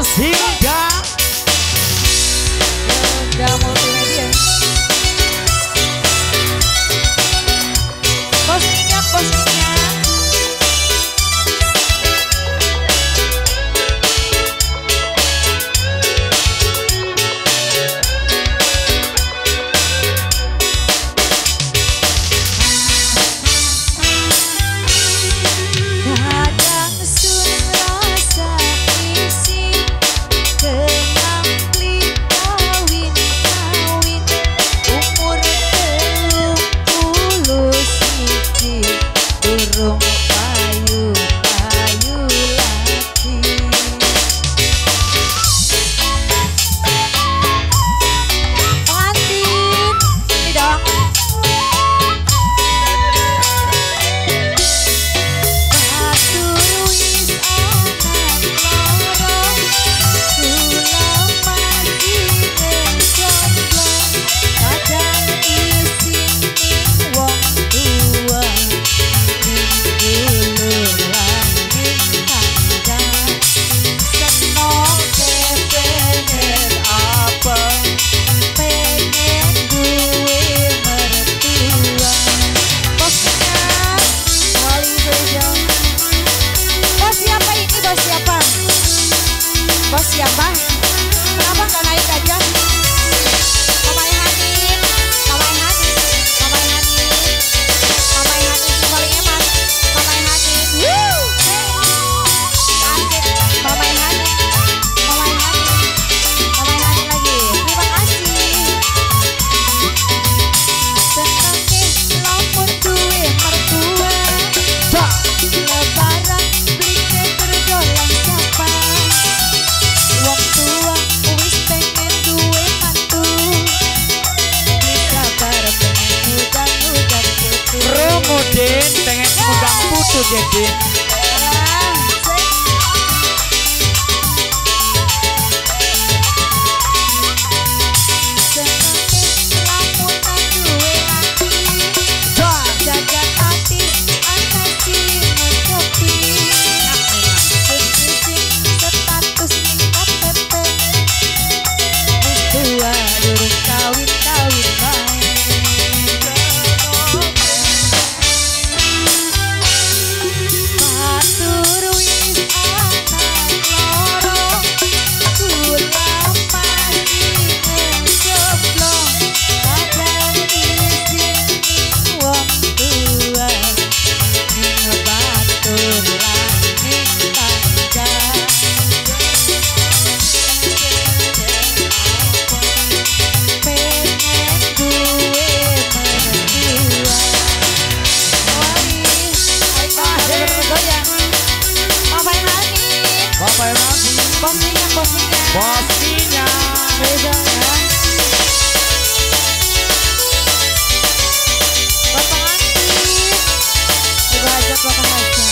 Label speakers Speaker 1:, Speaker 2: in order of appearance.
Speaker 1: Bos Hilda
Speaker 2: multimedia. Bos minyak, bos minyak. Bos siapa? Kenapa nggak naik aja? Mama Hani, Mama Hani, Mama Hani, Mama Hani si paling eman, Mama Hani. Asik, Mama Hani, Mama Hani, Mama Hani lagi. Terima kasih. Senang nih lamun duwe mertua. Lebaran beli terdolang siapa? Wong tua wis pengen duwe mantu. Bisa bareng pengen udan putu.
Speaker 1: Promo Den pengen udang putu Den. Bosnya
Speaker 2: beda ya. Bapak Andi juga ajak bapak aja.